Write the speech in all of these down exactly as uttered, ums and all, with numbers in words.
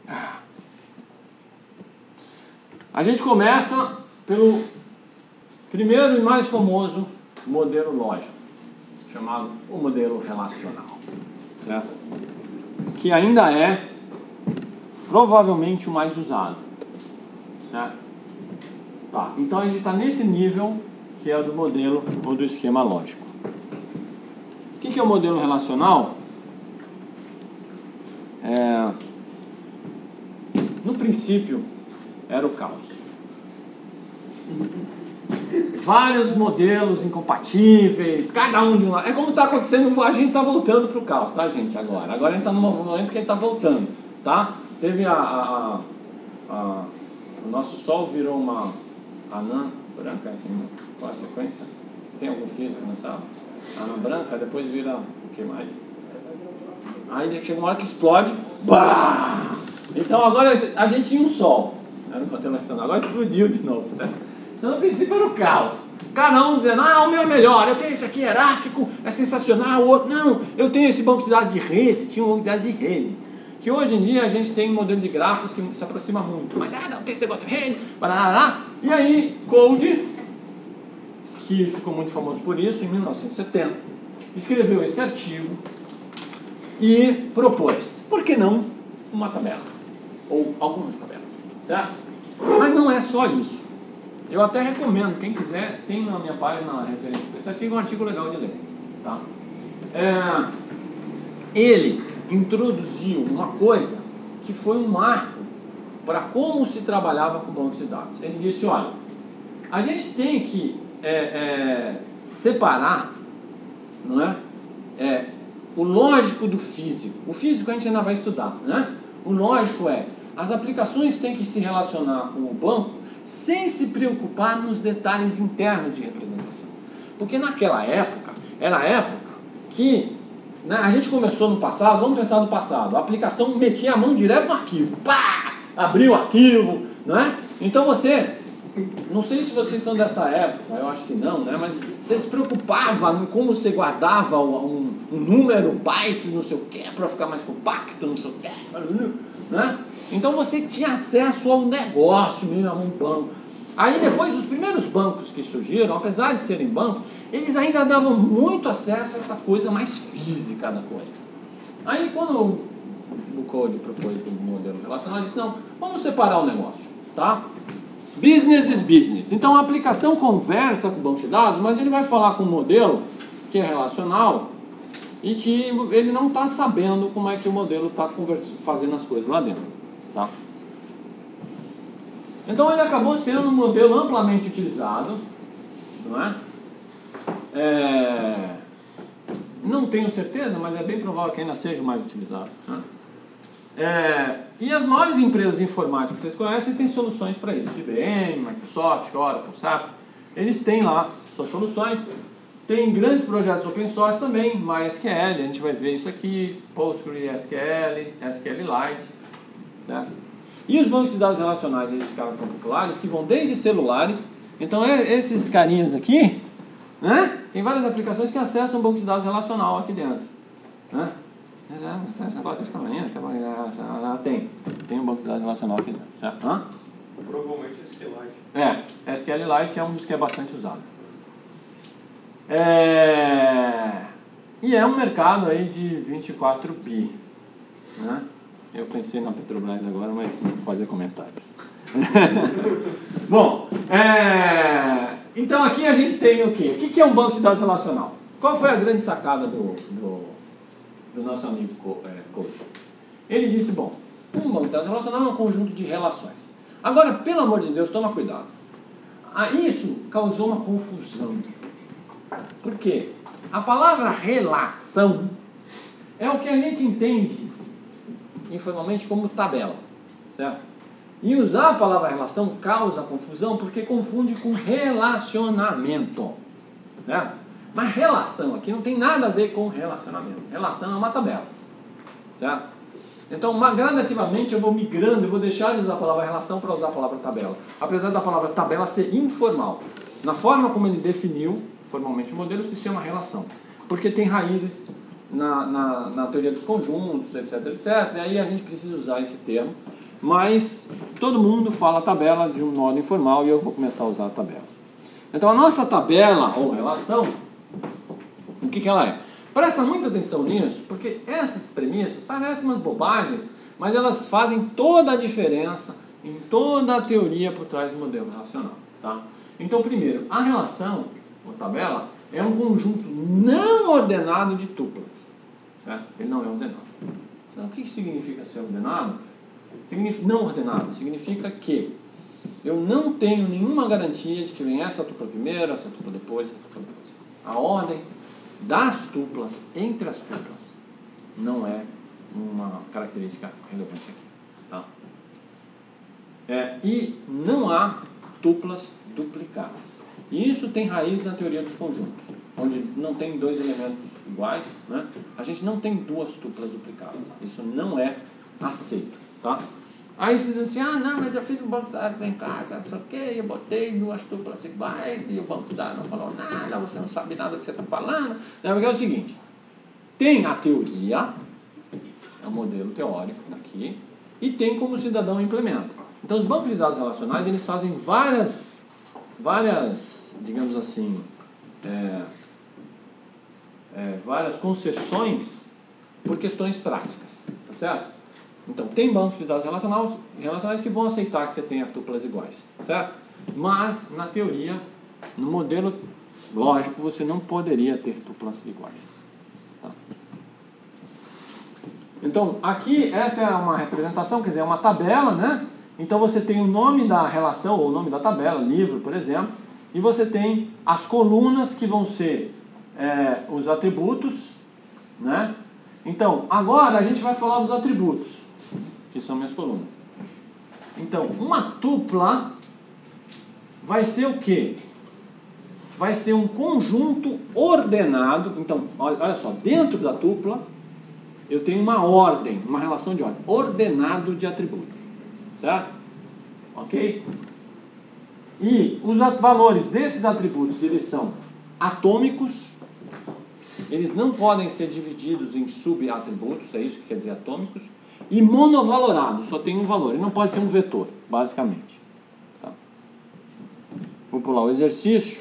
A gente começa pelo primeiro e mais famoso modelo lógico, chamado o modelo relacional, certo? Que ainda é provavelmente o mais usado, certo? Tá, então a gente está nesse nível que é do modelo ou do esquema lógico. O que, que é o modelo relacional? É, no princípio era o caos. Vários modelos incompatíveis, cada um de um lado. É como está acontecendo, a gente está voltando para o caos, tá, gente? Agora, agora a gente está no momento que a gente está voltando, tá? Teve a, a, a, a o nosso Sol virou uma anã branca, assim, qual a sequência? Tem algum físico nessa anã branca, depois vira o que mais? Aí chega uma hora que explode, bah! Então agora a gente tinha um Sol, era um constelação, agora explodiu de novo, né? Então no princípio era o caos, cada um dizendo, ah, o meu é melhor, eu tenho esse aqui hierárquico, é sensacional, o outro, não, eu tenho esse banco de dados de rede, tinha um banco de dados de rede, que hoje em dia a gente tem um modelo de grafos que se aproxima muito, mas ah, não tem esse negócio de rede, barará. E aí Code, que ficou muito famoso por isso, em mil novecentos e setenta, escreveu esse artigo e propôs, por que não uma tabela? Ou algumas tabelas, certo? Mas não é só isso. Eu até recomendo, quem quiser, tem na minha página a referência desse artigo, é um artigo legal de ler, tá? É, ele introduziu uma coisa que foi um marco para como se trabalhava com bancos de dados. Ele disse, olha, a gente tem que é, é, separar, não é? É, o lógico do físico. O físico a gente ainda vai estudar, né? O lógico é, as aplicações têm que se relacionar com o banco sem se preocupar nos detalhes internos de representação. Porque naquela época, era a época que, né, a gente começou no passado, vamos pensar no passado, a aplicação metia a mão direto no arquivo, pá, abriu o arquivo, né? Então você, não sei se vocês são dessa época, eu acho que não, né? Mas você se preocupava em como você guardava um, um número, bytes, não sei o que, para ficar mais compacto, não sei o que, né? Então você tinha acesso ao negócio mesmo, a um banco. Aí depois os primeiros bancos que surgiram, apesar de serem bancos, eles ainda davam muito acesso a essa coisa mais física da coisa. Aí quando o Code propôs o modelo relacional, ele disse, não, vamos separar o negócio, tá? Business is business. Então a aplicação conversa com o banco de dados, mas ele vai falar com um modelo que é relacional e que ele não está sabendo como é que o modelo está fazendo as coisas lá dentro, tá? Então ele acabou sendo um modelo amplamente utilizado, não é? É... Não tenho certeza, mas é bem provável que ainda seja mais utilizado, né? É... E as maiores empresas de informática que vocês conhecem têm soluções para isso. I B M, Microsoft, Oracle, SAP. Eles têm lá suas soluções. Tem grandes projetos open source também, MySQL, a gente vai ver isso aqui, PostgreSQL, SQLite, certo? E os bancos de dados relacionais, eles ficaram tão populares que vão desde celulares. Então é, esses carinhas aqui, né? Tem várias aplicações que acessam um banco de dados relacional aqui dentro, né? Mas é, esse negócio desse tamanho, tem, tem um banco de dados relacional aqui dentro, certo? Hã? Provavelmente SQLite. É, SQLite é um dos que é bastante usado. É... E é um mercado aí de vinte e quatro bi, né? Eu pensei na Petrobras agora, mas não vou fazer comentários. Bom, é... então aqui a gente tem o quê? O que é um banco de dados relacional? Qual foi a grande sacada do, do, do nosso amigo Code? Ele disse, bom, um banco de dados relacional é um conjunto de relações. Agora, pelo amor de Deus, toma cuidado. Ah, isso causou uma confusão. Por quê? A palavra relação é o que a gente entende informalmente como tabela, certo? E usar a palavra relação causa confusão porque confunde com relacionamento, né? Mas relação aqui não tem nada a ver com relacionamento. Relação é uma tabela, certo? Então, uma, gradativamente eu vou migrando, eu vou deixar de usar a palavra relação para usar a palavra tabela. Apesar da palavra tabela ser informal. Na forma como ele definiu formalmente o modelo, se chama relação. Porque tem raízes na, na, na teoria dos conjuntos, etc, etcétera. E aí a gente precisa usar esse termo, mas todo mundo fala tabela de um modo informal e eu vou começar a usar a tabela. Então a nossa tabela ou relação, o que, que ela é? Presta muita atenção nisso, porque essas premissas parecem umas bobagens, mas elas fazem toda a diferença em toda a teoria por trás do modelo relacional. Tá? Então, primeiro, a relação, ou tabela, é um conjunto não ordenado de tuplas. Certo? Ele não é ordenado. Então, o que significa ser ordenado? Significa, não ordenado significa que eu não tenho nenhuma garantia de que vem essa tupla primeiro, essa tupla depois, essa tupla depois. A ordem das tuplas entre as tuplas não é uma característica relevante aqui. Tá? É, e não há tuplas duplicadas. E isso tem raiz na teoria dos conjuntos, onde não tem dois elementos iguais, né? A gente não tem duas tuplas duplicadas. Isso não é aceito. Tá? Aí vocês dizem assim, ah não, mas eu fiz um banco de dados lá em casa, não sei o que, eu botei duas tuplas iguais e o banco de dados não falou nada, você não sabe nada do que você está falando. Não, porque é o seguinte, tem a teoria, é um modelo teórico aqui, e tem como o cidadão implementa. Então os bancos de dados relacionais, eles fazem várias, várias, digamos assim, é, é, várias concessões por questões práticas, tá certo? Então, tem bancos de dados relacionais, relacionais que vão aceitar que você tenha tuplas iguais, certo? Mas, na teoria, no modelo lógico, você não poderia ter tuplas iguais. Tá? Então, aqui, essa é uma representação, quer dizer, é uma tabela, né? Então, você tem o nome da relação, ou o nome da tabela, livro, por exemplo, e você tem as colunas que vão ser é, os atributos, né? Então, agora a gente vai falar dos atributos, que são minhas colunas. Então, uma tupla vai ser o quê? Vai ser um conjunto ordenado. Então, olha só, dentro da tupla eu tenho uma ordem, uma relação de ordem, ordenado de atributos, certo? Ok? E os valores desses atributos, eles são atômicos, eles não podem ser divididos em subatributos, é isso que quer dizer atômicos, e monovalorado, só tem um valor, ele não pode ser um vetor, basicamente. Tá? Vou pular o exercício.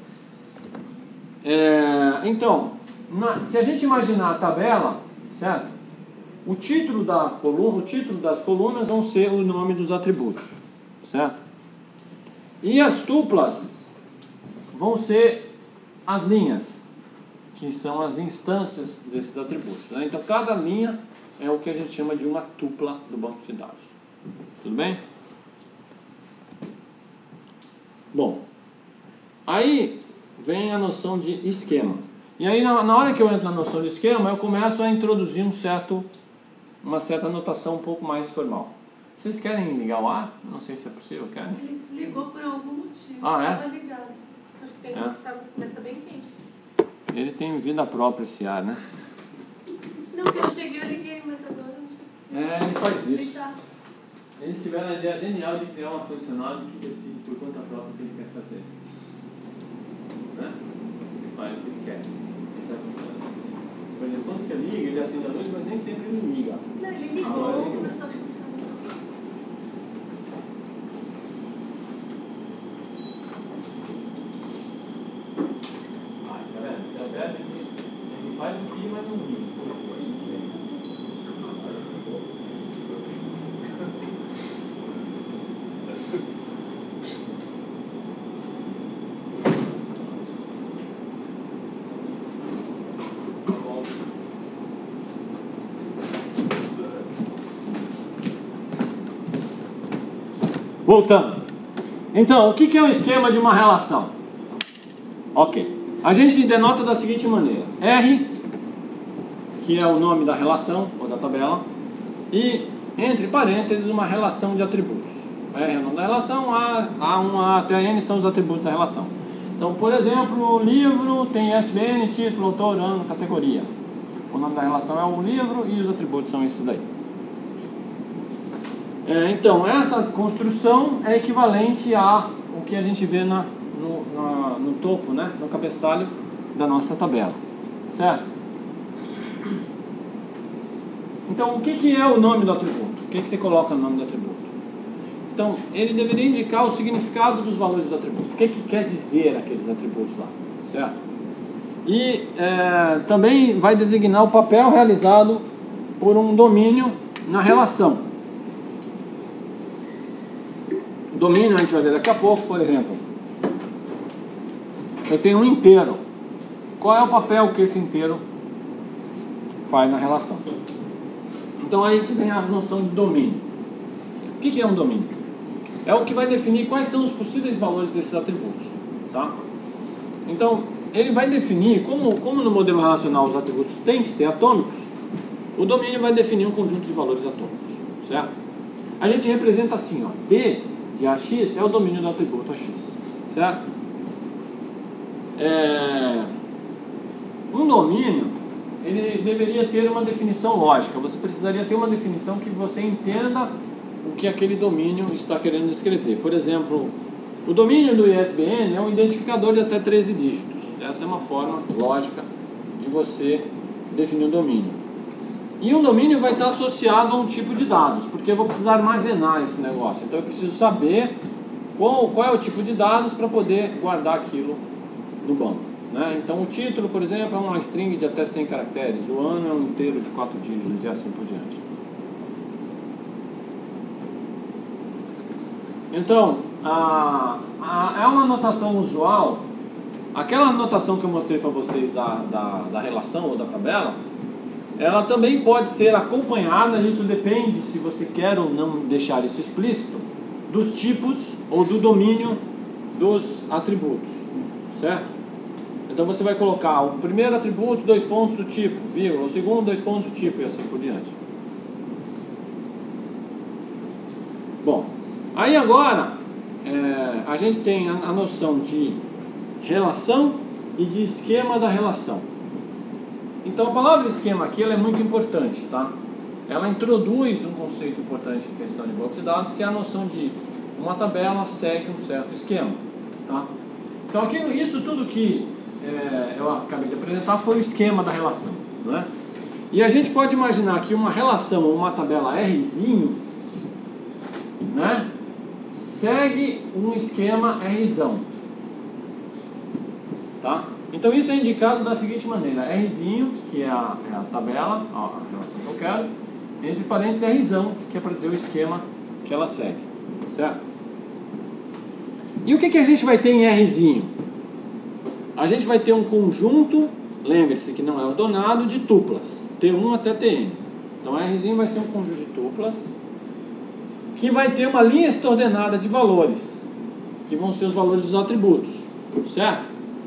É, então, na, se a gente imaginar a tabela, certo? O título, da coluna, o título das colunas vão ser o nome dos atributos, certo? E as tuplas vão ser as linhas, que são as instâncias desses atributos. Né? Então, cada linha é o que a gente chama de uma tupla do banco de dados. Tudo bem? Bom, aí vem a noção de esquema. E aí, na, na hora que eu entro na noção de esquema, eu começo a introduzir um certo, uma certa notação um pouco mais formal. Vocês querem ligar o ar? Não sei se é possível, querem? Ele desligou por algum motivo. Ah, é? Estava ligado. Acho que tem É. um que tá, mas está bem quente. Ele tem vida própria esse ar, né? Não, porque eu cheguei, eu liguei, mas agora eu não sei. É, ele faz isso. Tá. Eles tiveram a ideia genial de criar um ar-condicionado que decide por conta própria o que ele quer fazer. Né? Ele faz o que ele quer. Esse ar-condicionado. Por exemplo, quando você liga, ele acende a luz, mas nem sempre ele liga. Não, ele ligou, Agora ele ligou. começou a funcionar. Ah, tá vendo? Você aperta, ele, ele faz o que, mas não liga. Voltando. Então, o que é o esquema de uma relação? Ok. A gente denota da seguinte maneira. R, que é o nome da relação, ou da tabela, e, entre parênteses, uma relação de atributos. R é o nome da relação, A, A um, A até N são os atributos da relação. Então, por exemplo, o livro tem I S B N, título, autor, ano, categoria. O nome da relação é o livro e os atributos são esses daí. É, então, essa construção é equivalente a o que a gente vê na, no, na, no topo, né, no cabeçalho da nossa tabela, certo? Então, o que, que é o nome do atributo? O que, que você coloca no nome do atributo? Então, ele deveria indicar o significado dos valores do atributo. O que, que quer dizer aqueles atributos lá, certo? E é, também vai designar o papel realizado por um domínio na relação. O domínio a gente vai ver daqui a pouco, por exemplo. Eu tenho um inteiro. Qual é o papel que esse inteiro faz na relação? Então aí a gente tem a noção de domínio. O que é um domínio? É o que vai definir quais são os possíveis valores desses atributos, tá? Então, ele vai definir, como, como no modelo relacional os atributos têm que ser atômicos, o domínio vai definir um conjunto de valores atômicos, certo? A gente representa assim, ó, D de A X é o domínio do atributo A X, certo? É, um domínio, ele deveria ter uma definição lógica. Você precisaria ter uma definição que você entenda o que aquele domínio está querendo descrever. Por exemplo, o domínio do I S B N é um identificador de até treze dígitos. Essa é uma forma lógica de você definir um domínio. E um domínio vai estar associado a um tipo de dados, porque eu vou precisar armazenar esse negócio. Então eu preciso saber qual, qual é o tipo de dados para poder guardar aquilo no banco. Né? Então o título, por exemplo, é uma string de até cem caracteres, o ano é um inteiro de quatro dígitos e assim por diante. Então, a, a, é uma notação usual, aquela notação que eu mostrei para vocês da, da, da relação ou da tabela, ela também pode ser acompanhada, isso depende se você quer ou não deixar isso explícito, dos tipos ou do domínio dos atributos, certo? Então você vai colocar o primeiro atributo, dois pontos, o tipo, vírgula, o segundo, dois pontos, o tipo, e assim por diante. Bom, aí agora é, a gente tem a, a noção de relação e de esquema da relação. Então a palavra esquema aqui ela é muito importante, tá? Ela introduz um conceito importante em questão de blocos de dados, que é a noção de uma tabela segue um certo esquema, tá? Então aqui, isso tudo que é, eu acabei de apresentar foi o esquema da relação, não é? E a gente pode imaginar que uma relação ou uma tabela Rzinho, né, segue um esquema Rzão, tá? Então isso é indicado da seguinte maneira: Rzinho, que é a, é a tabela, ó, a relação que eu quero, entre parênteses Rzão, que é para dizer o esquema que ela segue, certo? E o que, que a gente vai ter em Rzinho? A gente vai ter um conjunto, lembre-se que não é ordenado, de tuplas, T um até T N. Então Rzinho vai ser um conjunto de tuplas, que vai ter uma lista ordenada de valores, que vão ser os valores dos atributos, certo?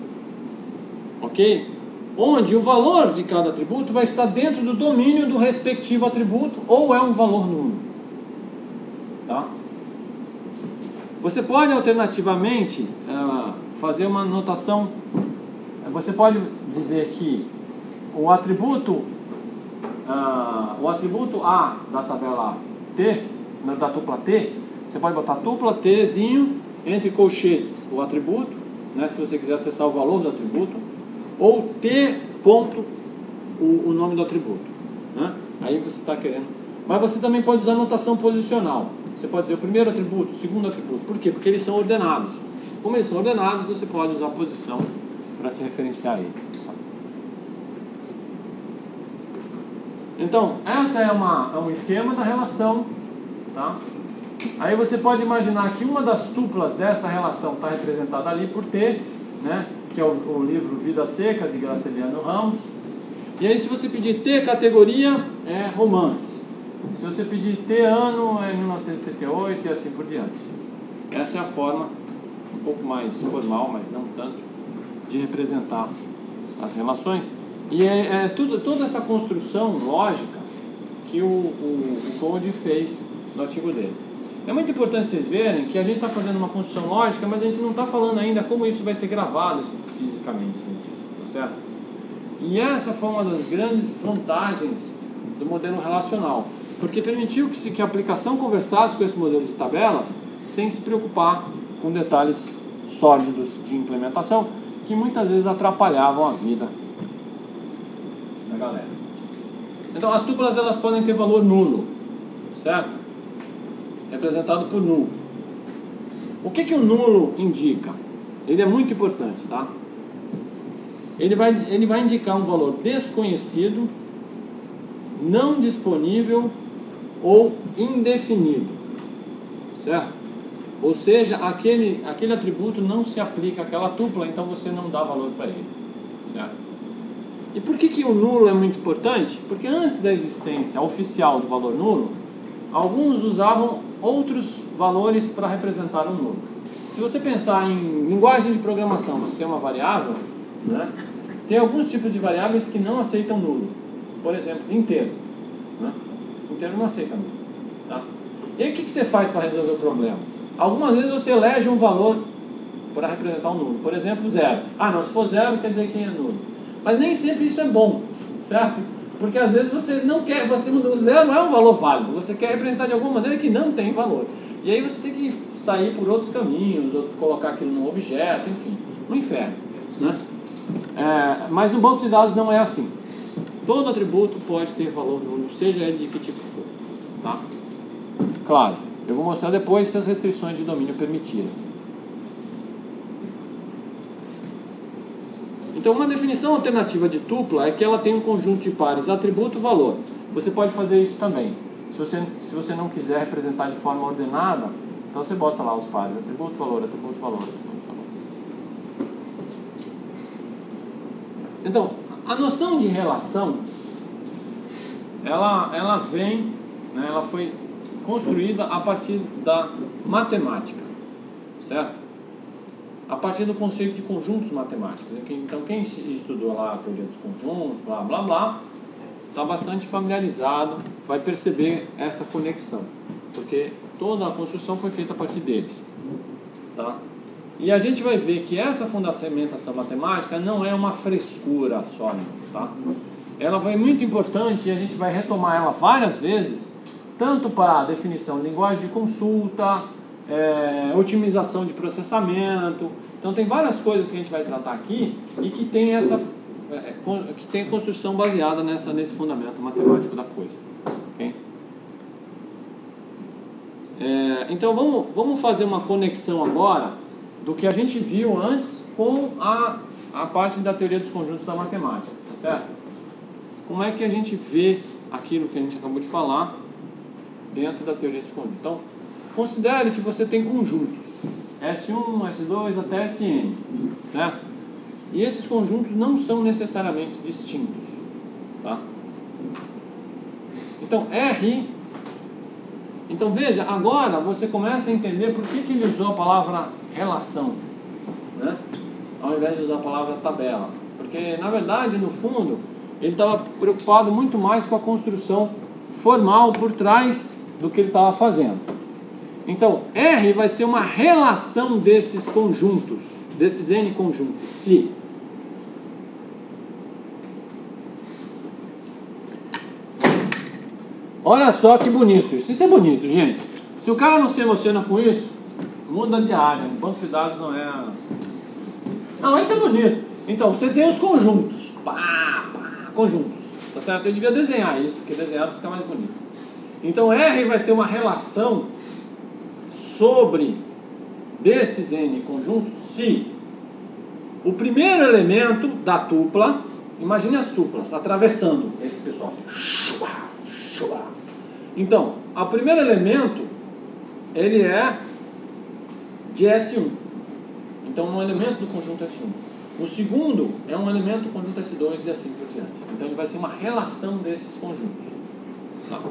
Ok? Onde o valor de cada atributo vai estar dentro do domínio do respectivo atributo, ou é um valor nulo. Tá? Você pode alternativamente uh, fazer uma notação, você pode dizer que o atributo, uh, o atributo A da tabela T, da tupla T, você pode botar tupla Tzinho, entre colchetes o atributo, né, se você quiser acessar o valor do atributo, ou T ponto o, o nome do atributo, né? Aí você está querendo. Mas você também pode usar notação posicional. Você pode dizer o primeiro atributo, o segundo atributo. Por quê? Porque eles são ordenados. Como eles são ordenados, você pode usar a posição para se referenciar a eles. Então, essa é, uma, é um esquema da relação, tá? Aí você pode imaginar que uma das tuplas dessa relação está representada ali por T, né? Que é o, o livro Vidas Secas, de Graciliano Ramos. E aí se você pedir T categoria, é romance. Se você pedir T ano, é mil novecentos e oitenta e oito e assim por diante. Essa é a forma, um pouco mais formal, mas não tanto, de representar as relações. E é, é tudo, toda essa construção lógica que o, o, o Code fez no artigo dele. É muito importante vocês verem que a gente está fazendo uma construção lógica, mas a gente não está falando ainda como isso vai ser gravado fisicamente, tá certo? E essa foi uma das grandes vantagens do modelo relacional, porque permitiu que, se, que a aplicação conversasse com esse modelo de tabelas sem se preocupar com detalhes sórdidos de implementação que muitas vezes atrapalhavam a vida da galera. Então as tuplas elas podem ter valor nulo, certo? Representado por nulo. O que que o nulo indica? Ele é muito importante, tá? Ele vai, ele vai indicar um valor desconhecido, não disponível ou indefinido, certo? Ou seja, aquele, aquele atributo não se aplica àquela tupla, então você não dá valor para ele, certo? E por que que o nulo é muito importante? Porque antes da existência oficial do valor nulo, alguns usavam outros valores para representar um nulo. Se você pensar em linguagem de programação, você tem uma variável, né? Tem alguns tipos de variáveis que não aceitam nulo. Por exemplo, inteiro, né? Inteiro não aceita nulo, tá? E aí o que que você faz para resolver o problema? Algumas vezes você elege um valor para representar um nulo. Por exemplo, zero. Ah, não, se for zero quer dizer que é nulo. Mas nem sempre isso é bom, certo? Porque às vezes você não quer, você, o zero é um valor válido, você quer representar de alguma maneira que não tem valor. E aí você tem que sair por outros caminhos, ou colocar aquilo num objeto, enfim, no inferno, né? É, mas no banco de dados não é assim. Todo atributo pode ter valor nulo, seja ele de que tipo for, tá? Claro, eu vou mostrar depois se as restrições de domínio permitirem. Então, uma definição alternativa de tupla é que ela tem um conjunto de pares atributo-valor. Você pode fazer isso também. Se você, se você não quiser representar de forma ordenada, então você bota lá os pares atributo-valor, atributo-valor, atributo-valor. Então, a noção de relação, ela, ela vem, né, ela foi construída a partir da matemática, certo? A partir do conceito de conjuntos matemáticos. Então, quem estudou lá a teoria dos conjuntos, blá, blá, blá, está bastante familiarizado, vai perceber essa conexão, porque toda a construção foi feita a partir deles, tá? E a gente vai ver que essa fundamentação matemática não é uma frescura só, tá? Ela foi muito importante e a gente vai retomar ela várias vezes, tanto para a definição de linguagem de consulta, é, otimização de processamento. Então tem várias coisas que a gente vai tratar aqui e que tem essa é, que tem construção baseada nessa, nesse fundamento matemático da coisa, okay? É, então vamos, vamos fazer uma conexão agora do que a gente viu antes com a, a parte da teoria dos conjuntos da matemática, certo? Como é que a gente vê aquilo que a gente acabou de falar dentro da teoria dos conjuntos? Então, considere que você tem conjuntos, S um, S dois até S N, certo? E esses conjuntos não são necessariamente distintos, tá? Então, R... Então, veja, agora você começa a entender por que que ele usou a palavra relação, né? Ao invés de usar a palavra tabela. Porque, na verdade, no fundo, ele estava preocupado muito mais com a construção formal por trás do que ele estava fazendo. Então, R vai ser uma relação desses conjuntos, desses N conjuntos, se. Olha só que bonito isso. Isso é bonito, gente. Se o cara não se emociona com isso, muda de área. O banco de dados não é... Não, isso é bonito. Então, você tem os conjuntos. Pá, pá, conjuntos. Tá certo? Eu devia desenhar isso, porque desenhado fica mais bonito. Então, R vai ser uma relação sobre desses N conjuntos se o primeiro elemento da tupla, imagine as tuplas atravessando esse pessoal assim. Então, o primeiro elemento ele é de S um. Então, um elemento do conjunto S um. O segundo é um elemento do conjunto S dois e assim por diante. Então, ele vai ser uma relação desses conjuntos. Tá?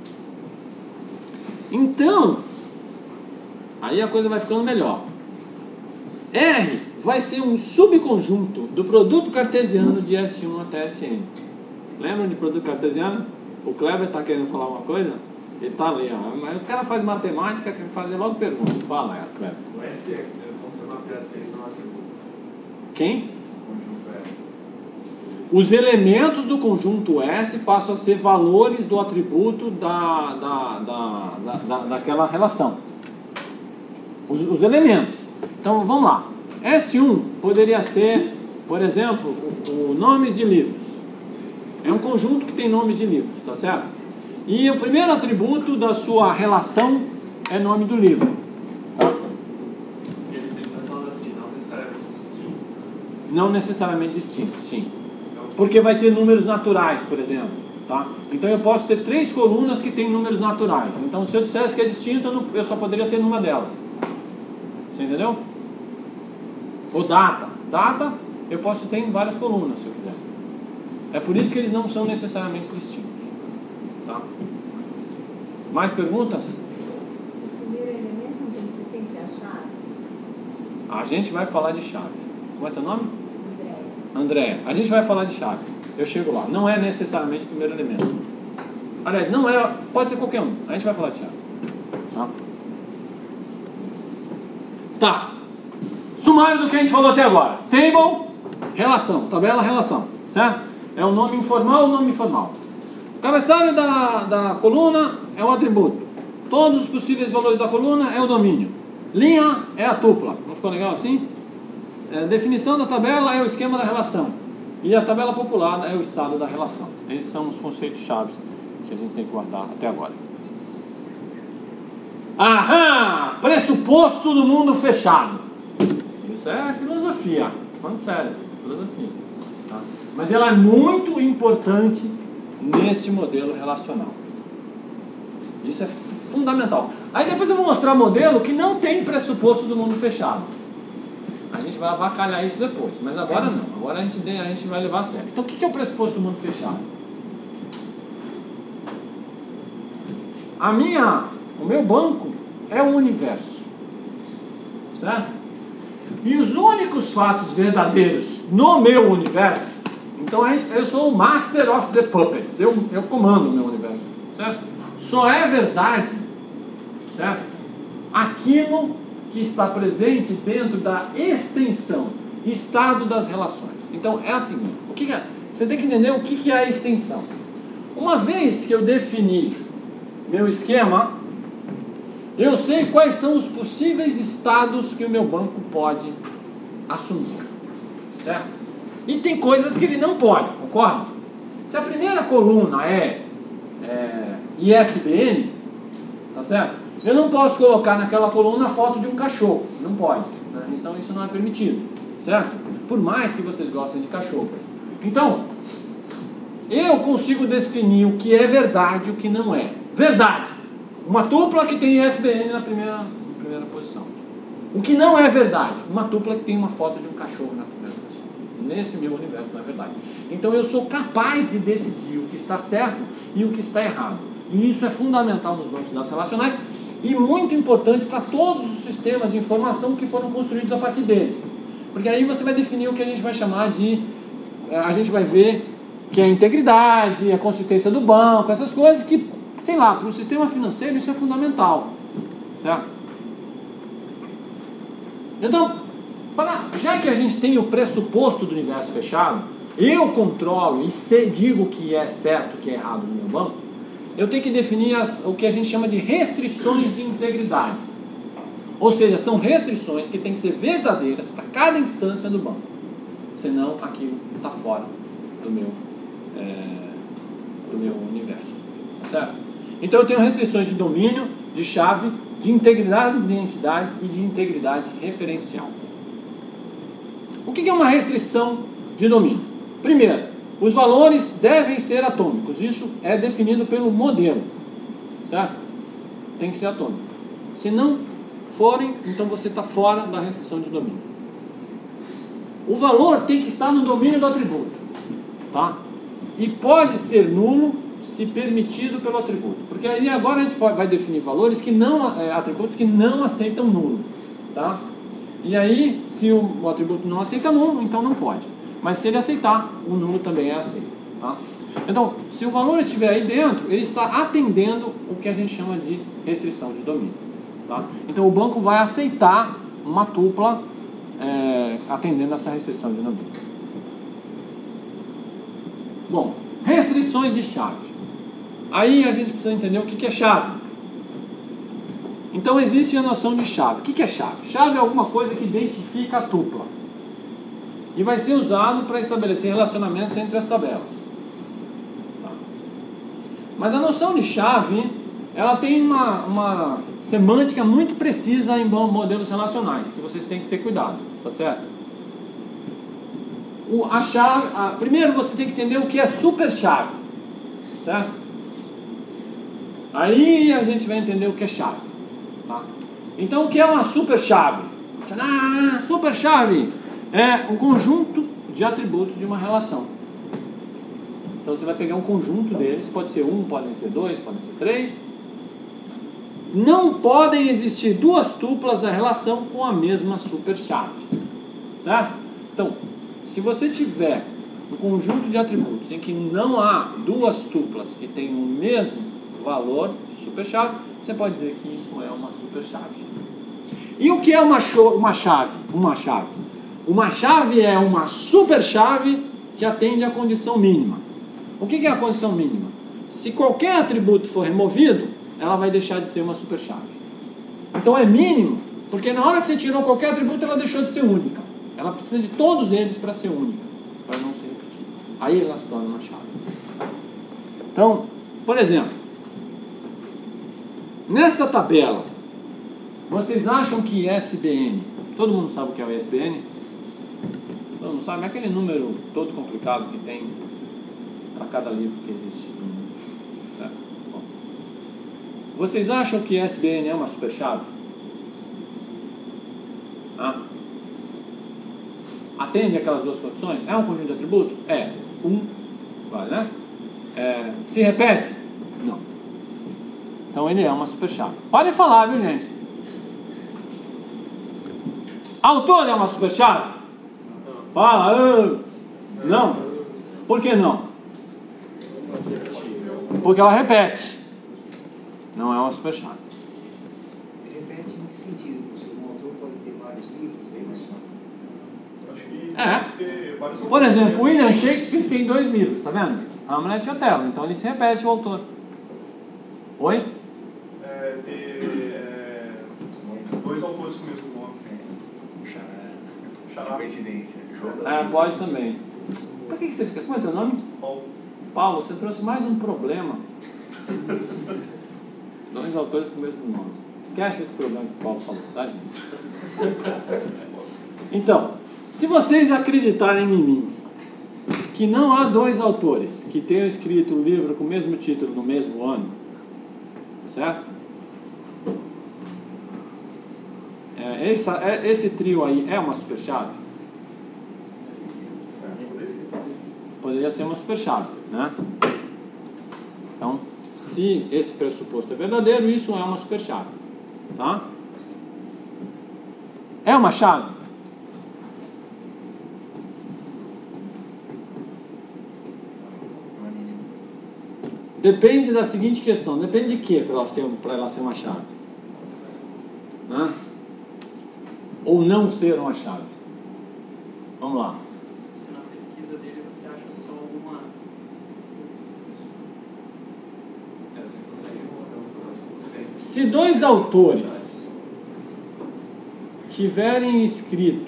Então, aí a coisa vai ficando melhor. R vai ser um subconjunto do produto cartesiano de S um até S N. Lembram de produto cartesiano? O Kleber está querendo falar uma coisa? Ele está ali, ó. Mas o cara faz matemática, quer fazer logo pergunta. Fala, Kleber. O S é como você mapeia S N para um atributo. Quem? Conjunto S. Os elementos do conjunto S passam a ser valores do atributo da, da, da, da, da, daquela relação. Os, os elementos. Então, vamos lá. S um poderia ser, por exemplo, o, o nomes de livros. É um conjunto que tem nomes de livros, tá certo? E o primeiro atributo da sua relação é nome do livro. Tá? Ele está falando assim, não necessariamente distinto. Não necessariamente distinto, sim. Porque vai ter números naturais, por exemplo. Tá? Então eu posso ter três colunas que têm números naturais. Então se eu dissesse que é distinto, eu, não, eu só poderia ter numa delas. Você entendeu? Ou data. Data eu posso ter em várias colunas, se eu quiser. É por isso que eles não são necessariamente distintos. Tá? Mais perguntas? O primeiro elemento não tem que ser sempre a chave? A gente vai falar de chave. Como é teu nome? André. André. A gente vai falar de chave. Eu chego lá. Não é necessariamente o primeiro elemento. Aliás, não é. Pode ser qualquer um. A gente vai falar de chave. Tá? Tá. Sumário do que a gente falou até agora. Table, relação. Tabela, relação. Certo? É o nome informal ou nome informal. O cabeçalho da, da coluna é o atributo. Todos os possíveis valores da coluna é o domínio. Linha é a tupla. Não ficou legal assim? É, definição da tabela é o esquema da relação. E a tabela populada é o estado da relação. Esses são os conceitos-chave que a gente tem que guardar até agora. Aham! Pressuposto do mundo fechado. Isso é filosofia. Estou falando sério. Filosofia. Tá? Mas ela é muito importante neste modelo relacional. Isso é fundamental. Aí depois eu vou mostrar um modelo que não tem pressuposto do mundo fechado. A gente vai avacalhar isso depois, mas agora não. Agora a gente, a gente vai levar a sério. Então o que é o pressuposto do mundo fechado? A minha, o meu banco é o universo. Certo? E os únicos fatos verdadeiros no meu universo, então eu sou o master of the puppets, eu, eu comando o meu universo, certo? Só é verdade, certo? Aquilo que está presente dentro da extensão, estado das relações. Então é assim, o que é? Você tem que entender o que é a extensão. Uma vez que eu defini meu esquema, eu sei quais são os possíveis estados que o meu banco pode assumir, certo? E tem coisas que ele não pode, concorda? Se a primeira coluna é, é I S B N, tá certo? Eu não posso colocar naquela coluna a foto de um cachorro, não pode, né? Então isso não é permitido, certo? Por mais que vocês gostem de cachorros. Então, eu consigo definir o que é verdade e o que não é. Verdade, uma tupla que tem I S B N na primeira, na primeira posição. O que não é verdade, uma tupla que tem uma foto de um cachorro na primeira posição. Nesse meu universo não é verdade. Então eu sou capaz de decidir o que está certo e o que está errado. E isso é fundamental nos bancos de dados relacionais e muito importante para todos os sistemas de informação que foram construídos a partir deles. Porque aí você vai definir o que a gente vai chamar de... A gente vai ver que é a integridade, a consistência do banco, essas coisas que, sei lá, para o sistema financeiro isso é fundamental. Certo? Então, para, já que a gente tem o pressuposto do universo fechado, eu controlo e sei, digo o que é certo, o que é errado no meu banco, eu tenho que definir as, o que a gente chama de restrições de integridade. Ou seja, são restrições que têm que ser verdadeiras para cada instância do banco. Senão aquilo está fora do meu, é, do meu universo. Certo? Então eu tenho restrições de domínio, de chave, de integridade de identidades e de integridade referencial. O que é uma restrição de domínio? Primeiro, os valores devem ser atômicos. Isso é definido pelo modelo. Certo? Tem que ser atômico. Se não forem, então você está fora da restrição de domínio. O valor tem que estar no domínio do atributo. Tá? E pode ser nulo se permitido pelo atributo. Porque aí agora a gente pode, vai definir valores que não, é, atributos que não aceitam nulo. Tá? E aí, se o, o atributo não aceita nulo, então não pode. Mas se ele aceitar, o nulo também é aceito. Tá? Então, se o valor estiver aí dentro, ele está atendendo o que a gente chama de restrição de domínio. Tá? Então o banco vai aceitar uma tupla é, atendendo essa restrição de domínio. Bom, restrições de chave. Aí a gente precisa entender o que é chave. Então existe a noção de chave. O que é chave? Chave é alguma coisa que identifica a tupla. E vai ser usado para estabelecer relacionamentos entre as tabelas. Mas a noção de chave, ela tem uma, uma semântica muito precisa em modelos relacionais, que vocês têm que ter cuidado, tá certo? O, a chave, a, primeiro você tem que entender o que é superchave, certo? Aí a gente vai entender o que é chave, tá? Então o que é uma superchave? Ah, superchave é um conjunto de atributos de uma relação. Então você vai pegar um conjunto deles, pode ser um, podem ser dois, podem ser três. Não podem existir duas tuplas da relação com a mesma superchave, certo? Então, se você tiver um conjunto de atributos em que não há duas tuplas que têm o mesmo valor de superchave, você pode dizer que isso é uma superchave. E o que é uma, uma chave? Uma chave. Uma chave é uma superchave que atende à condição mínima. O que é a condição mínima? Se qualquer atributo for removido, ela vai deixar de ser uma superchave. Então é mínimo, porque na hora que você tirou qualquer atributo, ela deixou de ser única. Ela precisa de todos eles para ser única, para não ser repetida. Aí ela se torna uma chave. Então, por exemplo, nesta tabela, vocês acham que I S B N, todo mundo sabe o que é o I S B N? Todo mundo sabe? É aquele número todo complicado que tem para cada livro que existe. Certo? Bom. Vocês acham que I S B N é uma superchave? Ah? Atende aquelas duas condições? É um conjunto de atributos? É. Um, vale, né? É, se repete? Não. Então ele é uma superchave. Podem falar, viu, gente? Autor é uma superchave? Fala. Uh, não. Por que não? Porque ela repete. Não é uma superchave. Repete em que sentido? Um autor pode ter vários livros, é isso? É. Por exemplo, William Shakespeare tem dois livros, tá vendo? Hamlet e Otelo. Então ele se repete, o autor. Oi? É, ter é, dois autores com o mesmo nome. Xará. Coincidência. É, pode também. Por que, que você fica? Como é teu nome? Paulo. Paulo, você trouxe mais um problema. Dois autores com o mesmo nome. Esquece esse problema que o Paulo falou, tá, gente? Então, se vocês acreditarem em mim que não há dois autores que tenham escrito um livro com o mesmo título no mesmo ano, certo? É, esse, é, esse trio aí é uma superchave? Poderia ser uma superchave, né? Então, se esse pressuposto é verdadeiro, isso é uma superchave, tá? É uma chave? Depende da seguinte questão. Depende de quê para ela ser, para ela ser uma chave? Hã? Ou não ser uma chave? Vamos lá. Se na pesquisa dele você acha só uma... É, você consegue encontrar. Se dois autores tiverem escrito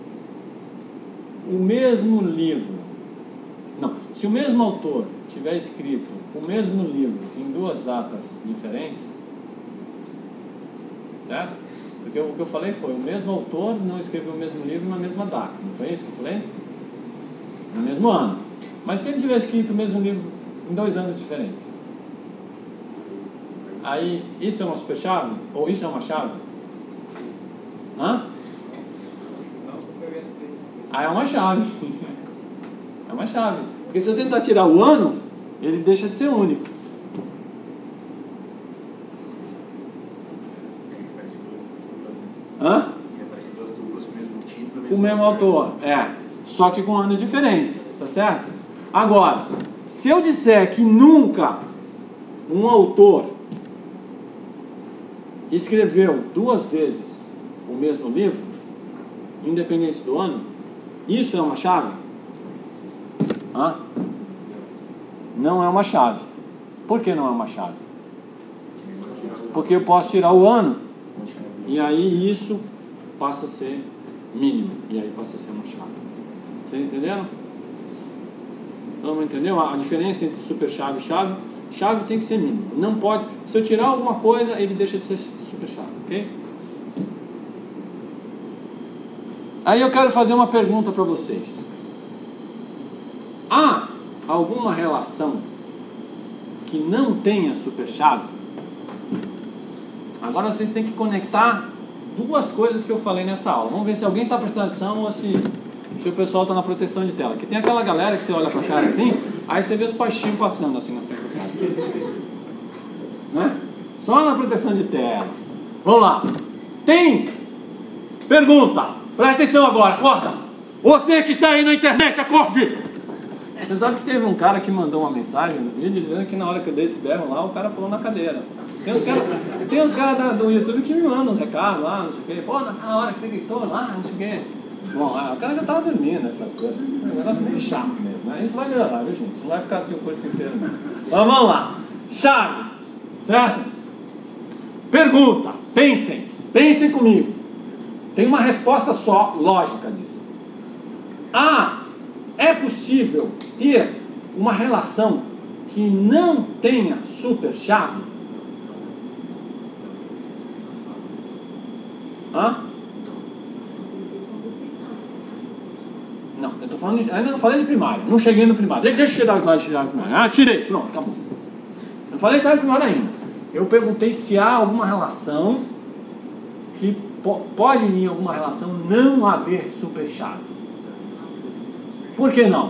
o mesmo livro, não, se o mesmo autor tiver escrito o mesmo livro em duas datas diferentes, certo? Porque o que eu falei foi, o mesmo autor não escreveu o mesmo livro na mesma data, não foi isso que eu falei? No mesmo ano. Mas se ele tiver escrito o mesmo livro em dois anos diferentes, aí isso é uma superchave? Ou isso é uma chave? Hã? Ah, é uma chave. É uma chave. Porque se eu tentar tirar o ano, ele deixa de ser único. Hã? O mesmo autor, é. Só que com anos diferentes, tá certo? Agora, se eu disser que nunca um autor escreveu duas vezes o mesmo livro, independente do ano, isso é uma chave? Hã? Não é uma chave. Por que não é uma chave? Porque eu posso tirar o ano e aí isso passa a ser mínimo e aí passa a ser uma chave. Vocês entenderam? Vamos entender a diferença entre superchave e chave? chave tem que ser mínimo. Não pode, se eu tirar alguma coisa, ele deixa de ser super chave, ok? Aí eu quero fazer uma pergunta para vocês. Há alguma relação que não tenha super chave? Agora vocês têm que conectar duas coisas que eu falei nessa aula. Vamos ver se alguém está prestando atenção ou se, se o pessoal está na proteção de tela. Que tem aquela galera que você olha para a cara assim, aí você vê os pastinhos passando assim na frente do cara. Assim. Né? Só na proteção de tela. Vamos lá. Tem pergunta. Presta atenção agora, acorda! Você que está aí na internet, acorde! Você sabe que teve um cara que mandou uma mensagem no vídeo dizendo que na hora que eu dei esse berro lá, o cara pulou na cadeira. Tem uns caras cara do YouTube que me mandam uns recados lá, não sei o quê. Pô, na hora que você gritou lá, não sei o quê. Bom, o cara já estava dormindo, essa coisa. É um negócio meio chato mesmo, né? Isso vai melhorar, viu, gente? Não vai ficar assim o curso inteiro, não. Mas vamos lá. Chave, certo? Pergunta, pensem, pensem comigo. Tem uma resposta só, lógica disso. Ah, é possível ter uma relação que não tenha super chave? Hã? Não, eu tô falando de, ainda não falei de primário. Não cheguei no primário. Deixa eu tirar os lados de chave primário. Ah, tirei. Pronto, acabou. Não falei de chave primário ainda. Eu perguntei se há alguma relação que pode em alguma relação não haver super chave. Por que não?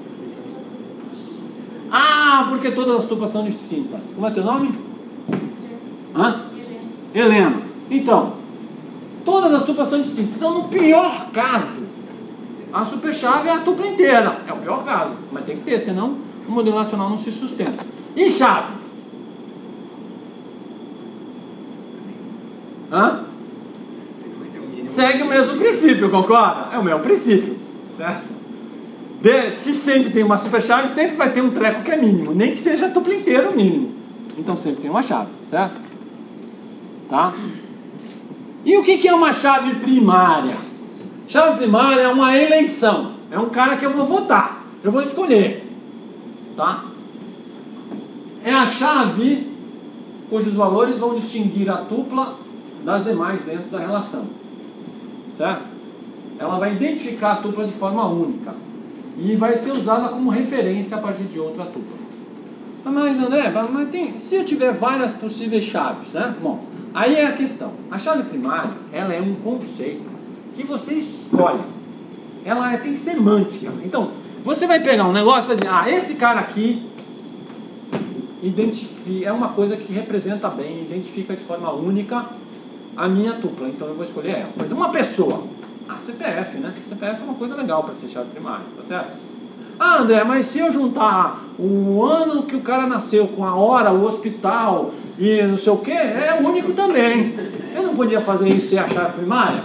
Ah, porque todas as tupas são distintas. Como é teu nome? Hã? Helena. Então, todas as tupas são distintas. Então, no pior caso, a super chave é a tupla inteira. É o pior caso. Mas tem que ter, senão o modelo nacional não se sustenta. E chave? Hã? Segue o mesmo princípio, concorda? É o mesmo princípio, certo? De, se sempre tem uma super chave, sempre vai ter um treco que é mínimo, nem que seja a tupla inteira o mínimo. Então sempre tem uma chave, certo? Tá? E o que que é uma chave primária? Chave primária é uma eleição, é um cara que eu vou votar, eu vou escolher, tá? É a chave cujos valores vão distinguir a tupla das demais dentro da relação. Certo? Ela vai identificar a tupla de forma única e vai ser usada como referência a partir de outra tupla. Mas André, mas tem, se eu tiver várias possíveis chaves, né? Bom, aí é a questão. A chave primária, ela é um conceito que você escolhe. Ela é, tem semântica. Então, você vai pegar um negócio e vai dizer, ah, esse cara aqui identifica, é uma coisa que representa bem, identifica de forma única a minha tupla, então eu vou escolher ela. Por exemplo, uma pessoa, a C P F, né? C P F é uma coisa legal para ser chave primária, tá certo? Ah, André, mas se eu juntar o ano que o cara nasceu com a hora, o hospital e não sei o que, é único também. Eu não podia fazer isso sem a chave primária?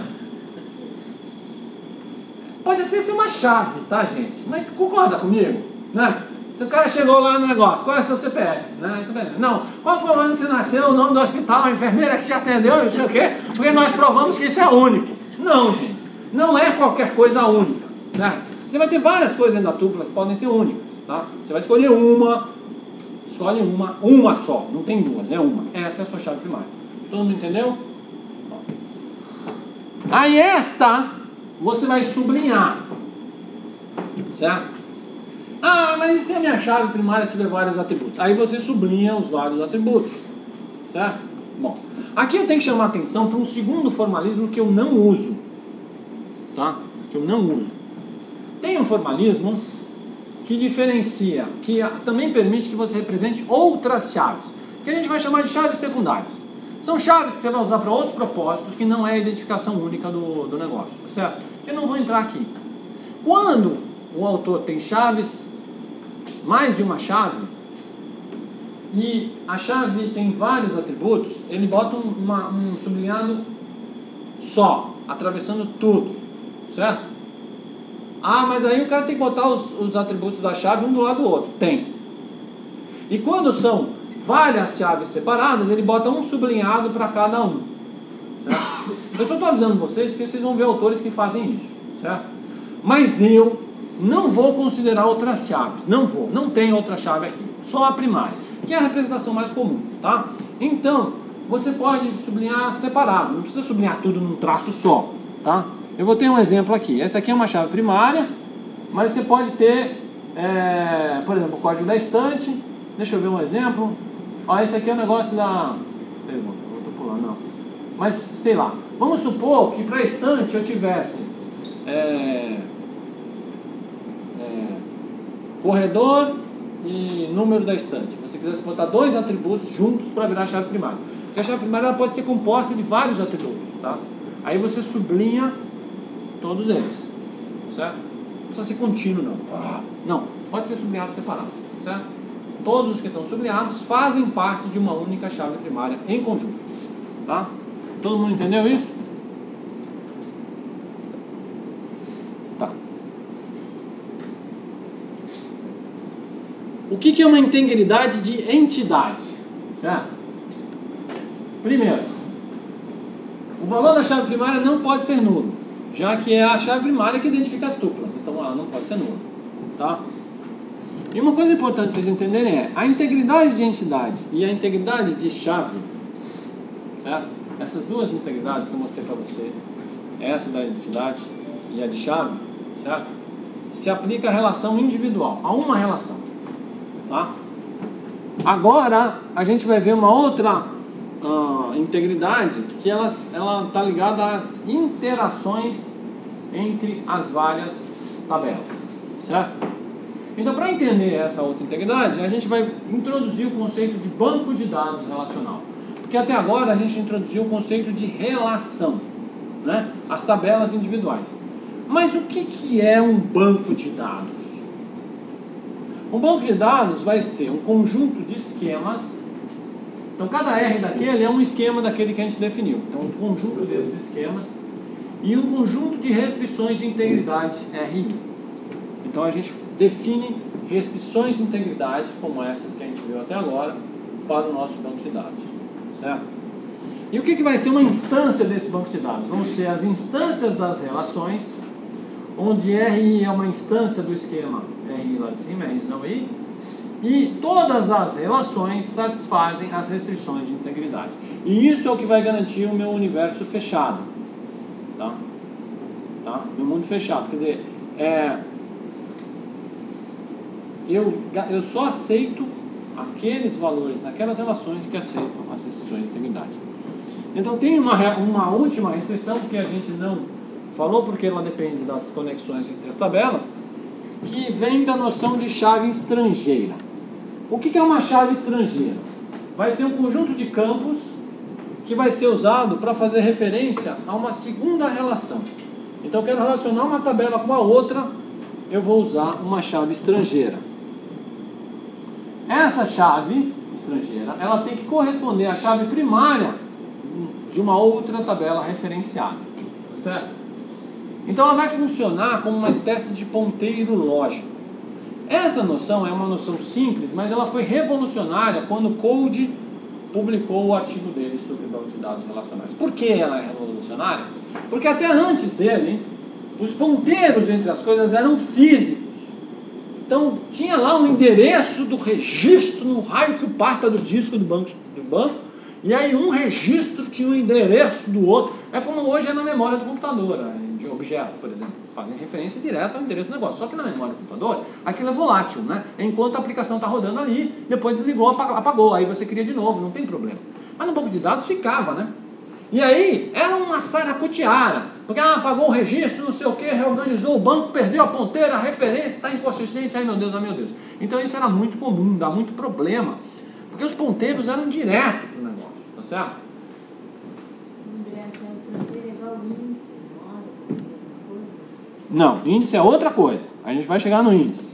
Pode até ser uma chave, tá, gente? Mas concorda comigo, né? Se o cara chegou lá no negócio, qual é o seu C P F? Né? Não, qual foi o ano que você nasceu, o nome do hospital, a enfermeira que te atendeu, não sei o quê, porque nós provamos que isso é único. Não, gente, não é qualquer coisa única, certo? Você vai ter várias coisas dentro da tupla que podem ser únicas, tá? Você vai escolher uma, escolhe uma, uma só, não tem duas, é uma. Essa é a sua chave primária. Todo mundo entendeu? Aí esta, você vai sublinhar, certo? Ah, mas e se a minha chave primária tiver vários atributos? Aí você sublinha os vários atributos, certo? Bom, aqui eu tenho que chamar a atenção para um segundo formalismo que eu não uso, tá? Que eu não uso. Tem um formalismo que diferencia, que também permite que você represente outras chaves, que a gente vai chamar de chaves secundárias. São chaves que você vai usar para outros propósitos, que não é a identificação única do, do negócio, certo? Que eu não vou entrar aqui. Quando o autor tem chaves, mais de uma chave, e a chave tem vários atributos, ele bota um, uma, um sublinhado só, atravessando tudo, certo? Ah, mas aí o cara tem que botar os, os atributos da chave um do lado do outro. Tem. E quando são várias chaves separadas, ele bota um sublinhado para cada um, certo? Eu só estou avisando vocês porque vocês vão ver autores que fazem isso, certo? Mas eu não vou considerar outras chaves, não vou, não tem outra chave aqui, só a primária. que é a representação mais comum, tá? Então, você pode sublinhar separado, não precisa sublinhar tudo num traço só, tá? Eu vou ter um exemplo aqui. Essa aqui é uma chave primária, mas você pode ter, é, por exemplo, o código da estante. Deixa eu ver um exemplo. Ó, esse aqui é o negócio da... Pergunta, eu tô pulando, não. Mas, sei lá, vamos supor que para a estante eu tivesse é, é, corredor e número da estante. Se você quisesse botar dois atributos juntos para virar a chave primária. Porque a chave primária ela pode ser composta de vários atributos, tá? Aí você sublinha todos eles, certo? Não precisa ser contínuo, não. Não, pode ser sublinhado separado, certo? Todos os que estão sublinhados fazem parte de uma única chave primária em conjunto, tá? Todo mundo entendeu isso? Tá. O que, que é uma integridade de entidade? Certo? Primeiro, o valor da chave primária não pode ser nulo, já que é a chave primária que identifica as tuplas, então ela não pode ser nula, tá? E uma coisa importante vocês entenderem é a integridade de entidade e a integridade de chave, certo? Essas duas integridades que eu mostrei para você, essa da entidade e a de chave, certo? Se aplica a relação individual, a uma relação, tá? Agora a gente vai ver uma outra uh, integridade que ela está ligada às interações entre as várias tabelas, certo? Então, para entender essa outra integridade, a gente vai introduzir o conceito de banco de dados relacional. Porque até agora a gente introduziu o conceito de relação, né? As tabelas individuais. Mas o que, que é um banco de dados? Um banco de dados vai ser um conjunto de esquemas. Então, cada R daquele é um esquema daquele que a gente definiu. Então, um conjunto desses esquemas e um conjunto de restrições de integridade R I. Então, a gente define restrições de integridade, como essas que a gente viu até agora, para o nosso banco de dados, certo? E o que, que vai ser uma instância desse banco de dados? Vão ser as instâncias das relações, onde R I é uma instância do esquema R I lá de cima, R I, e todas as relações satisfazem as restrições de integridade. E isso é o que vai garantir o meu universo fechado, tá? Tá? Meu mundo fechado, quer dizer, é... Eu, eu só aceito aqueles valores naquelas relações que aceitam as restrições de integridade. Então tem uma, uma última restrição que a gente não falou porque ela depende das conexões entre as tabelas, que vem da noção de chave estrangeira. O que é uma chave estrangeira? Vai ser um conjunto de campos que vai ser usado para fazer referência a uma segunda relação. Então eu quero relacionar uma tabela com a outra, eu vou usar uma chave estrangeira. Essa chave estrangeira, ela tem que corresponder à chave primária de uma outra tabela referenciada, certo? Então ela vai funcionar como uma espécie de ponteiro lógico. Essa noção é uma noção simples, mas ela foi revolucionária quando o Code publicou o artigo dele sobre banco de dados relacionais. Por que ela é revolucionária? Porque até antes dele, os ponteiros entre as coisas eram físicos. Então, tinha lá um endereço do registro no raio que parta do disco do banco, do banco, e aí um registro tinha o endereço do outro. É como hoje é na memória do computador, de objetos, por exemplo. Fazem referência direta ao endereço do negócio. Só que na memória do computador, aquilo é volátil, né? Enquanto a aplicação está rodando ali, depois desligou, apagou, aí você cria de novo, não tem problema. Mas no banco de dados ficava, né? E aí, era uma saracutiara, porque ah, apagou o registro, não sei o que, reorganizou o banco, perdeu a ponteira, a referência está inconsistente, ai meu Deus, ai meu Deus. Então isso era muito comum, dá muito problema, porque os ponteiros eram direto para o negócio, tá certo? Não, índice é outra coisa, a gente vai chegar no índice.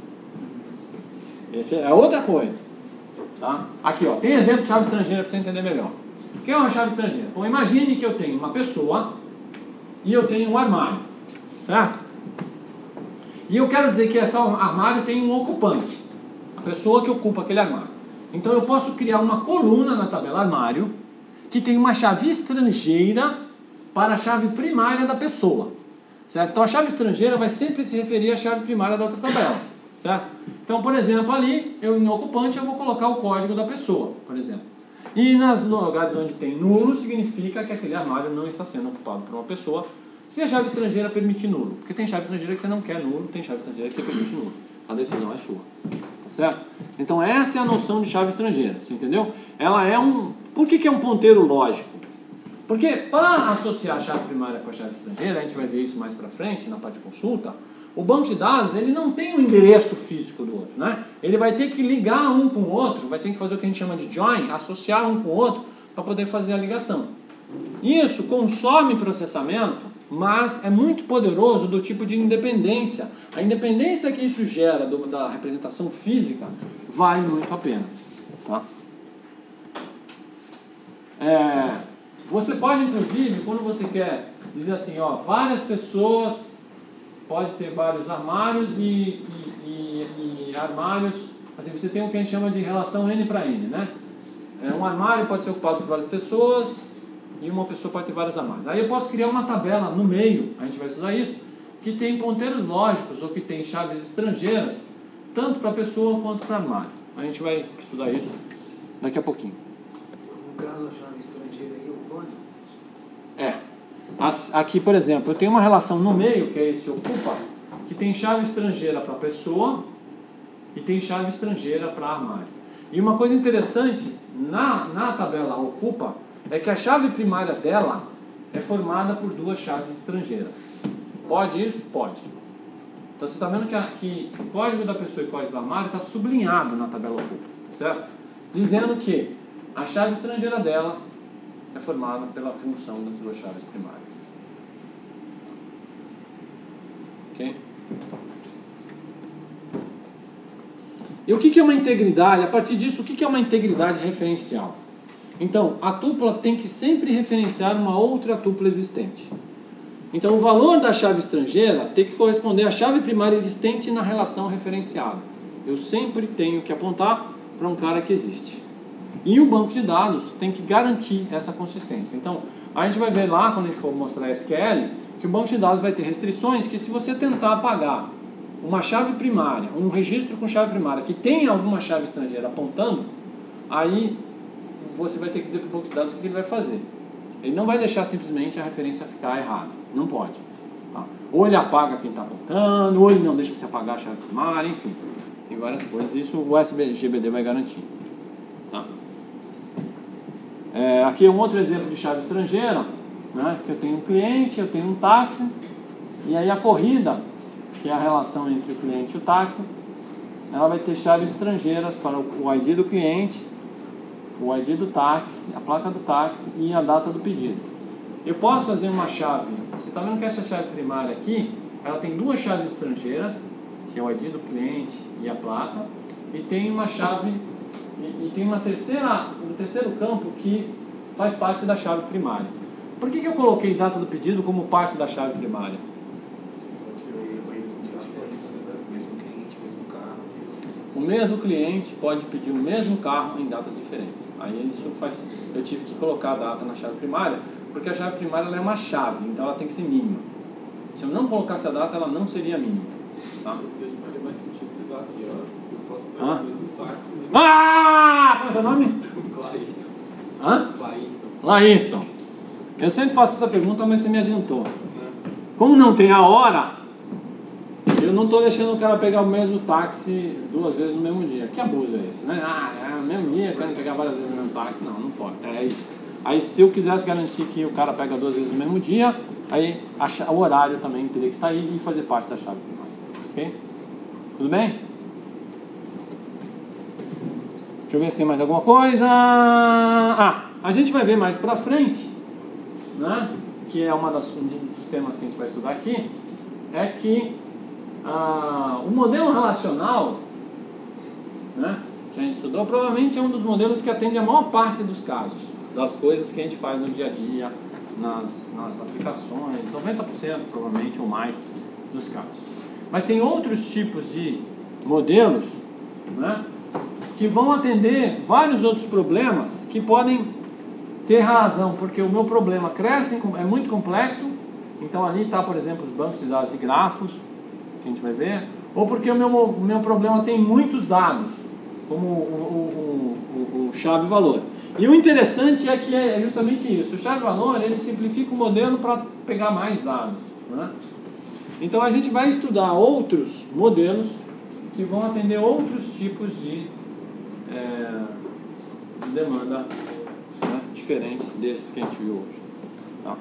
Esse é outra coisa, tá? Aqui, ó, tem exemplo de chave estrangeira para você entender melhor. O que é uma chave estrangeira? Bom, imagine que eu tenho uma pessoa e eu tenho um armário, certo? E eu quero dizer que esse armário tem um ocupante, a pessoa que ocupa aquele armário. Então eu posso criar uma coluna na tabela armário que tem uma chave estrangeira para a chave primária da pessoa, certo? Então a chave estrangeira vai sempre se referir à chave primária da outra tabela, certo? Então, por exemplo, ali, eu em ocupante, eu vou colocar o código da pessoa, por exemplo. E nos lugares onde tem nulo, significa que aquele armário não está sendo ocupado por uma pessoa, se a chave estrangeira permitir nulo. Porque tem chave estrangeira que você não quer nulo, tem chave estrangeira que você permite nulo. A decisão é sua. Tá certo? Então essa é a noção de chave estrangeira. Você entendeu? Ela é um... Por que que é um ponteiro lógico? Porque para associar a chave primária com a chave estrangeira, a gente vai ver isso mais para frente, na parte de consulta, o banco de dados ele não tem um endereço físico do outro, né? Ele vai ter que ligar um com o outro, vai ter que fazer o que a gente chama de join, associar um com o outro para poder fazer a ligação. Isso consome processamento, mas é muito poderoso do tipo de independência. A independência que isso gera do, da representação física vale muito a pena. Tá? É, você pode, inclusive, quando você quer dizer assim, ó, várias pessoas, pode ter vários armários e, e, e, e armários, assim, você tem o que a gente chama de relação N para N, né? É, um armário pode ser ocupado por várias pessoas e uma pessoa pode ter vários armários. Aí eu posso criar uma tabela no meio, a gente vai estudar isso, que tem ponteiros lógicos ou que tem chaves estrangeiras, tanto para pessoa quanto para armário. A gente vai estudar isso daqui a pouquinho. No caso, a chave estrangeira aí é o código? É. As, aqui, por exemplo, eu tenho uma relação no meio, que é esse ocupa, que tem chave estrangeira para pessoa e tem chave estrangeira para armário. E uma coisa interessante, na, na tabela ocupa, é que a chave primária dela é formada por duas chaves estrangeiras. Pode isso? Pode. Então você está vendo que, a, que o código da pessoa e o código do armário está sublinhado na tabela ocupa, certo? Dizendo que a chave estrangeira dela é formada pela junção das duas chaves primárias. Ok? E o que é uma integridade? A partir disso, o que é uma integridade referencial? Então, a tupla tem que sempre referenciar uma outra tupla existente. Então, o valor da chave estrangeira tem que corresponder à chave primária existente na relação referenciada. Eu sempre tenho que apontar para um cara que existe. E o banco de dados tem que garantir essa consistência. Então, a gente vai ver lá, quando a gente for mostrar S Q L, que o banco de dados vai ter restrições que, se você tentar apagar uma chave primária, um registro com chave primária que tem alguma chave estrangeira apontando, aí você vai ter que dizer para o banco de dados o que ele vai fazer. Ele não vai deixar simplesmente a referência ficar errada. Não pode. Tá? Ou ele apaga quem está apontando, ou ele não deixa você apagar a chave primária, enfim. Tem várias coisas. Isso o S G B D vai garantir. Tá? É, aqui é um outro exemplo de chave estrangeira, né? Que eu tenho um cliente, eu tenho um táxi, e aí a corrida, que é a relação entre o cliente e o táxi, ela vai ter chaves estrangeiras para o I D do cliente, o I D do táxi, a placa do táxi e a data do pedido. Eu posso fazer uma chave, você está vendo que essa chave primária aqui, ela tem duas chaves estrangeiras, que é o I D do cliente e a placa, e tem uma chave, e, e tem uma terceira, um terceiro campo que faz parte da chave primária. Por que que eu coloquei data do pedido como parte da chave primária? O mesmo cliente pode pedir o mesmo carro em datas diferentes. Aí isso faz, eu tive que colocar a data na chave primária, porque a chave primária ela é uma chave, então ela tem que ser mínima. Se eu não colocasse a data, ela não seria mínima. Tá? Faria mais sentido você dar aqui, ó. Eu posso pegar Ah. o mesmo táxi, né? Ah! Qual é o teu nome? Clairton. Hã? Clairton. Laírton. Eu sempre faço essa pergunta, mas você me adiantou. Como não tem a hora, eu não estou deixando o cara pegar o mesmo táxi duas vezes no mesmo dia. Que abuso é esse, né? Ah, é no mesmo dia, querem pegar várias vezes no mesmo táxi. Não, não pode. É isso. Aí se eu quisesse garantir que o cara pega duas vezes no mesmo dia, aí a, o horário também teria que sair e fazer parte da chave primária. Ok? Tudo bem? Deixa eu ver se tem mais alguma coisa. Ah, a gente vai ver mais pra frente, né? Que é uma das, um dos temas que a gente vai estudar aqui, é que ah, o modelo relacional, né, que a gente estudou, provavelmente é um dos modelos que atende a maior parte dos casos, das coisas que a gente faz no dia a dia, nas, nas aplicações, noventa por cento provavelmente ou mais dos casos. Mas tem outros tipos de modelos, né, que vão atender vários outros problemas que podem ter razão, porque o meu problema cresce, é muito complexo. Então ali está, por exemplo, os bancos de dados de grafos, que a gente vai ver, ou porque o meu, o meu problema tem muitos dados, como o, o, o, o chave-valor. E o interessante é que é justamente isso, o chave-valor ele simplifica o modelo para pegar mais dados, né? Então a gente vai estudar outros modelos que vão atender outros tipos de, é, de demanda, né, diferentes desses que a gente viu hoje. Tá?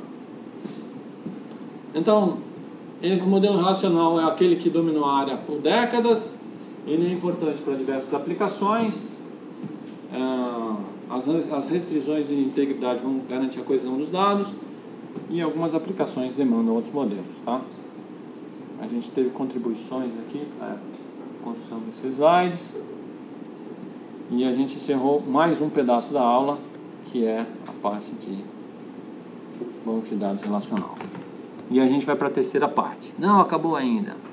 Então, o modelo relacional é aquele que dominou a área por décadas, ele é importante para diversas aplicações, é, as, as restrições de integridade vão garantir a coesão dos dados, e algumas aplicações demandam outros modelos. Tá? A gente teve contribuições aqui para a construção desses slides, e a gente encerrou mais um pedaço da aula, que é a parte de banco de dados relacional. E a gente vai para a terceira parte. Não, acabou ainda.